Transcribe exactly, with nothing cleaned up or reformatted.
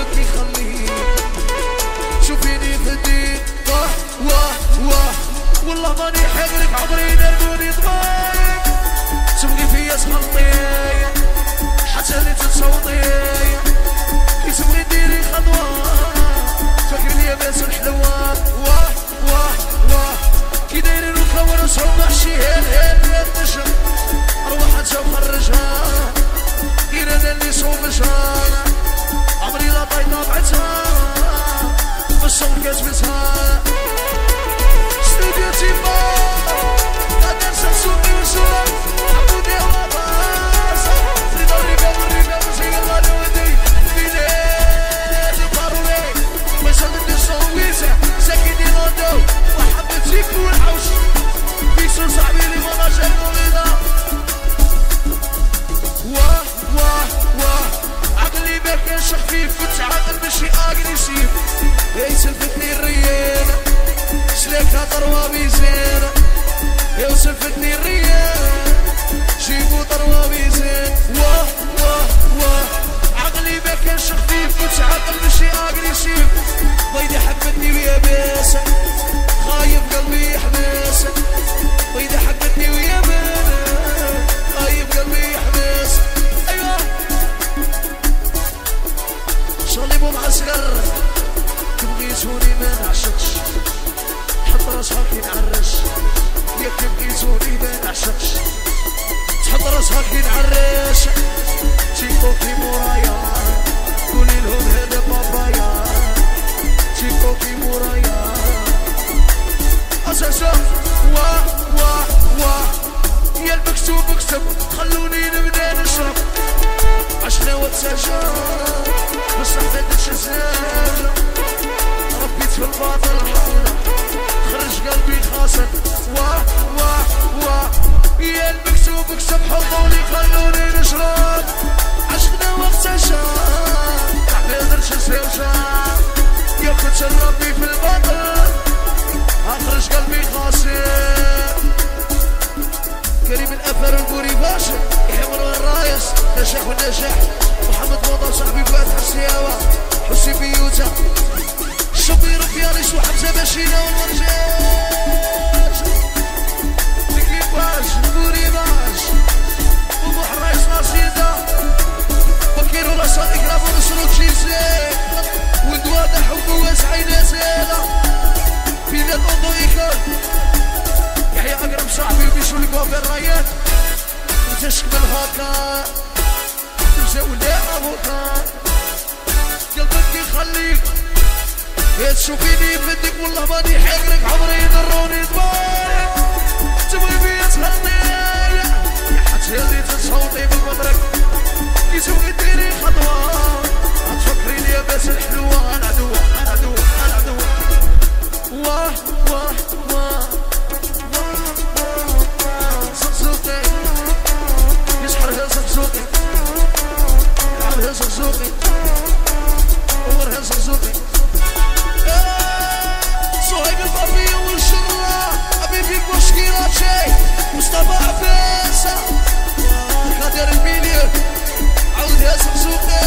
قلبك يخليك شوفيني في الدين واه واه واه والله ماني حقرك عمري نرقوني ضمايك تبغي فيا تخلطي حتى اللي تتصوتي كي تبغي ديري خطوة فاكر ليا باس الحلوة واه واه واه كي دايرين الخور وصعوب نحشي هيل هيل هيل نشم روحتها وخرجها غير انا اللي صوبشها عمري لا طايت طابعتها بالصوت كتبتها استوديو تيفا غادر سمسوني وسوق عبودي وغاص زيدو ريبا والريبا وزي الغالي ودي بلاد القارولي ويصل من الصويسة ساكني لوندو وحبت سيكو والحوش بيسو صاحبي لي مناجر موليدا واه واه واه عقلي ما كانش خفيف كنت عاقل ماشي اغريسيف هي سلفتني الريال شلاكها ضربة ميزان يا سلفتني الريال جيبو ضربة ميزان واه واه واه عقلي ما كانش خفيف كنت عاقل ماشي اغريسيف بيضي حبتني ويا باسة خايف قلبي يحبس بيضي حبتني ويا باسة خايف قلبي يحبس ايوه شغلي مو معسكر تبغيتوني ما نعشقش تحط راسها كي نعرش ياك تبغيتوني ما نعشقش تحط راسها كي نعرش تيكو كي مورايا قولي لهم هذا بابايا تيكو كي مورايا اساسا واه واه واه يا المكتوب اكتب خلوني نبدا نشرب عشنا واتسجل بصح ما درتش الزاجة ربيت في الباطل حولة خرج قلبي خاسر واه واه واه يا المكتوب اكتب حضوني خلوني نشرب عشنا واتسجل ما درتش الزاجة يا كنت ربي في الباطل اخرج قلبي خاسر كريم الافر البوري باشا يحمر الرايس نجاح والنجاح محمد موضة صاحبي فؤاد حسياوة حسي بيوتا شبير فياريس وحمزة باشينا والمرجاج تكيباج البوري باش وبو حرايس ناصيدا بكير ولا صادق رابو نصرو تشيزي وندوادة حبو واسعينا زيادة بينا الأوضو إيكال يحيى أقرب صاحبي وبيشو لقوا الرايات وتشكمل هاكا تمشي ولا أبوكا قلبك يخليك يا تشوفيني بدك والله ماني حقرك عمري يضروني دماغك تبغي بيا تخلطي حتى اللي تصوتي بالمدرك كي تبغي ديري خطوة تفكريني يا باس الحلوة أنا عدوة أنا عدوة أنا عدوة واه واه واه زقزوقي يسحرها زقزوقي يلعبها زقزوقي ورها زقزوقي صهيب البابية والشرة أبي فيك مشكلة شي مصطفى عباسة قادر المليون عودها زقزوقي